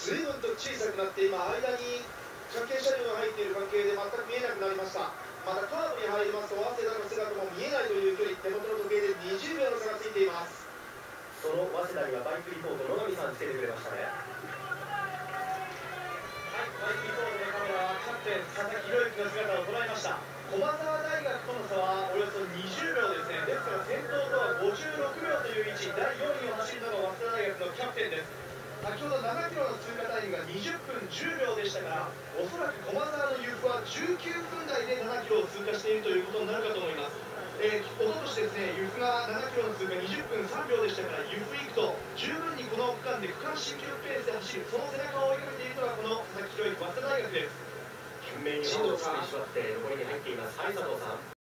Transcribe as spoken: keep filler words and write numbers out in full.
随分と小さくなって今間に関係車両が入っている関係で全く見えなくなりました。またカーブに入りますと早稲田の姿も見えないという距離、手元の時計でにじゅうびょうの差がついています。 その早稲田にはバイクリポート野上さんつけてくれましたね。はい、バイクリポートのカメラはキャプテン佐々木宏之の姿を捉えました。駒澤大学との差はおよそにじゅうびょうですね。ですから先頭とはごじゅうろくびょうという位置、だいよんいを走るのが早稲田大学のキャプテンです。先ほどななキロの通過タイムがにじゅっぷんじゅうびょうでしたから、おそらく駒澤のユフはじゅうきゅうふんだいでななキロを通過しているということになるかと思います。えー、おととしですね、ユフがななキロの通過にじゅっぷんさんびょうでしたから、ユフ行くと十分にこの区間で区間新記録ペースで走る、その背中を追いかけているのがこの佐々木宏之早稲田大学です。懸命に青をつくりしまって残りに入っています。はい、佐藤さん。